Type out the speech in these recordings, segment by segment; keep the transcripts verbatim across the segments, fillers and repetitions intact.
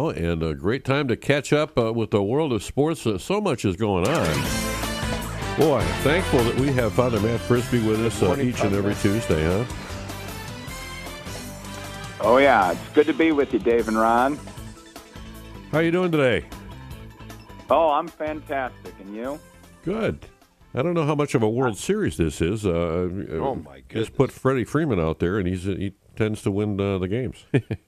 now, and a great time to catch up uh, with the world of sports. Uh, so much is going on. Boy, thankful that we have Father Matt Frisbee with us uh, each and every Tuesday, huh? Oh, yeah. It's good to be with you, Dave and Ron. How you doing today? Oh, I'm fantastic. And you? Good. I don't know how much of a World Series this is. Uh, oh, my goodness. Just put Freddie Freeman out there, and he's he tends to win uh, the games.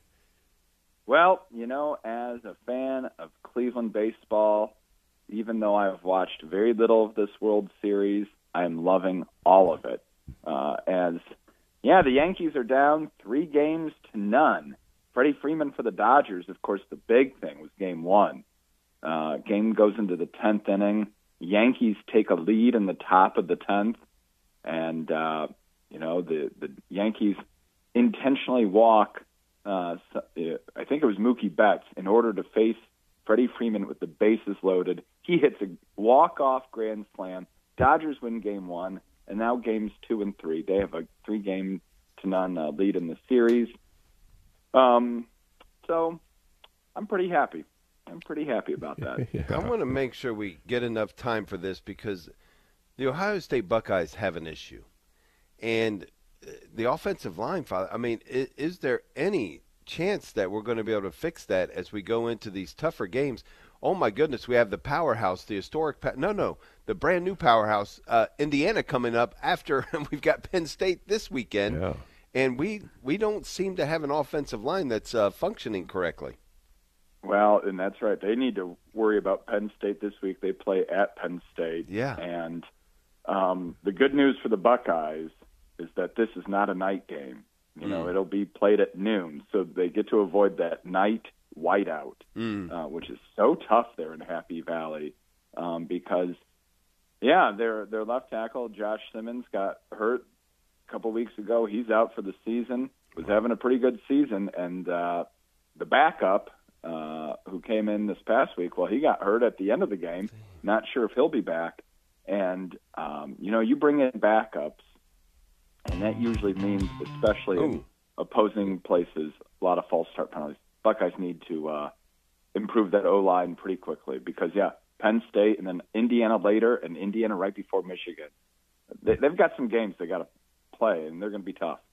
Well, you know, as a fan of Cleveland baseball, even though I've watched very little of this World Series, I'm loving all of it. Uh, as, yeah, the Yankees are down three games to none. Freddie Freeman for the Dodgers, of course, the big thing was game one. Uh, game goes into the tenth inning. Yankees take a lead in the top of the tenth, and uh, you know the the Yankees intentionally walk. Uh, I think it was Mookie Betts in order to face Freddie Freeman with the bases loaded. He hits a walk-off grand slam. Dodgers win game one, and now games two and three. They have a three-game to none uh, lead in the series. Um, so I'm pretty happy. I'm pretty happy about that. yeah. I want to make sure we get enough time for this because the Ohio State Buckeyes have an issue. And the offensive line, Father, I mean, is, is there any chance that we're going to be able to fix that as we go into these tougher games? Oh, my goodness, we have the powerhouse, the historic pa- – no, no, the brand-new powerhouse, uh, Indiana coming up after we've got Penn State this weekend. Yeah. And we, we don't seem to have an offensive line that's uh, functioning correctly. Well, and that's right. They need to worry about Penn State this week. They play at Penn State. Yeah. And um, the good news for the Buckeyes is that this is not a night game. You know, mm. it'll be played at noon, so they get to avoid that night whiteout, mm. uh, which is so tough there in Happy Valley um, because, yeah, their their left tackle, Josh Simmons, got hurt a couple weeks ago. He's out for the season, was having a pretty good season, and uh, the backup, Uh, who came in this past week, well, he got hurt at the end of the game. Not sure if he'll be back. And, um, you know, you bring in backups, and that usually means, especially Ooh. in opposing places, a lot of false start penalties. Buckeyes need to uh, improve that O-line pretty quickly because, yeah, Penn State and then Indiana later and Indiana right before Michigan. They, they've got some games they got to play, and they're going to be tough.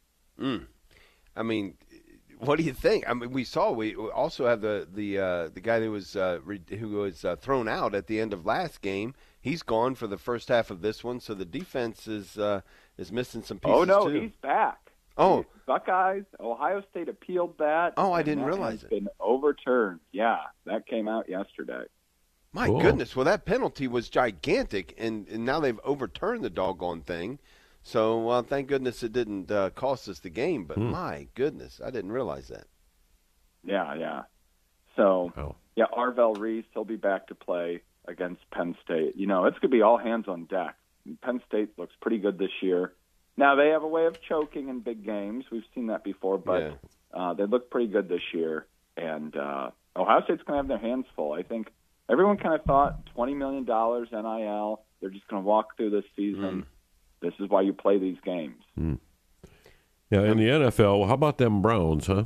Mm. I mean – what do you think? I mean, we saw we also have the the uh, the guy who was uh, re- who was uh, thrown out at the end of last game. He's gone for the first half of this one, so the defense is uh, is missing some pieces. Oh no, too. he's back. Oh, Buckeyes, Ohio State appealed that. Oh, I didn't that realize has it. Been overturned. Yeah, that came out yesterday. My cool. goodness! Well, that penalty was gigantic, and, and now they've overturned the doggone thing. So, uh, thank goodness it didn't uh, cost us the game. But hmm. my goodness, I didn't realize that. Yeah, yeah. So, oh. yeah, Arvell Reese, he'll be back to play against Penn State. You know, it's going to be all hands on deck. Penn State looks pretty good this year. Now, they have a way of choking in big games. We've seen that before, but Yeah. uh, they look pretty good this year. And uh, Ohio State's going to have their hands full. I think everyone kind of thought twenty million dollars N I L, they're just going to walk through this season. Mm. This is why you play these games. Mm. Yeah, in the N F L, how about them Browns, huh?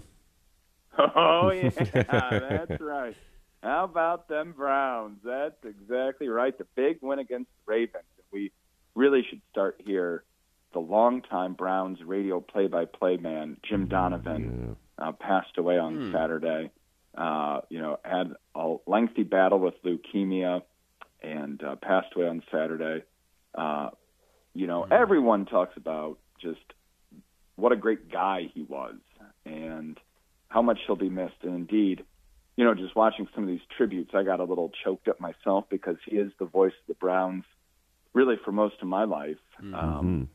Oh, yeah, that's right. How about them Browns? That's exactly right. The big win against the Ravens. We really should start here. The longtime Browns radio play-by-play man, Jim Donovan, yeah. uh, passed away on mm. Saturday. Uh, you know, had a lengthy battle with leukemia and uh, passed away on Saturday. Uh, you know, mm. everyone talks about just what a great guy he was and how much he'll be missed. And indeed, you know, just watching some of these tributes, I got a little choked up myself because he is the voice of the Browns really for most of my life. Mm-hmm. Um,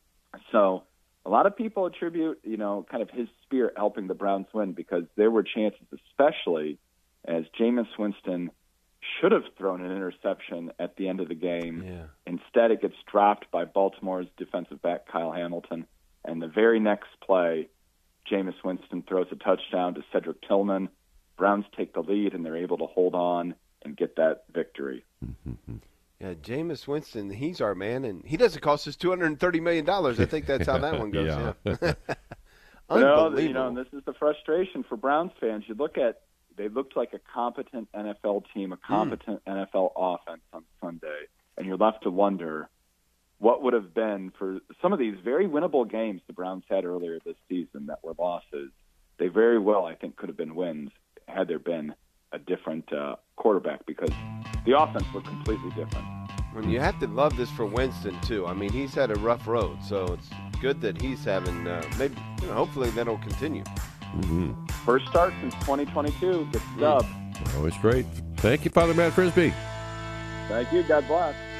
so a lot of people attribute, you know, kind of his spirit helping the Browns win because there were chances, especially as Jameis Winston should have thrown an interception at the end of the game. Yeah. Instead, it gets dropped by Baltimore's defensive back, Kyle Hamilton. And the very next play, Jameis Winston throws a touchdown to Cedric Tillman. Browns take the lead, and they're able to hold on and get that victory. Mm-hmm. Yeah, Jameis Winston, he's our man, and he doesn't cost us two hundred thirty million dollars. I think that's how that one goes. yeah. yeah. Well, Unbelievable. you know, and this is the frustration for Browns fans. You look at they looked like a competent N F L team, a competent mm. N F L offense on Sunday, and you're left to wonder what would have been for some of these very winnable games the Browns had earlier this season that were losses. They very well, I think, could have been wins had there been a different uh, quarterback, because the offense looked completely different. And you have to love this for Winston, too. I mean, he's had a rough road, so it's good that he's having uh, – maybe, you know, hopefully that'll continue. Mm-hmm. First start since twenty twenty-two, the dub. Always great. Thank you, Father Matt Frisbee. Thank you. God bless.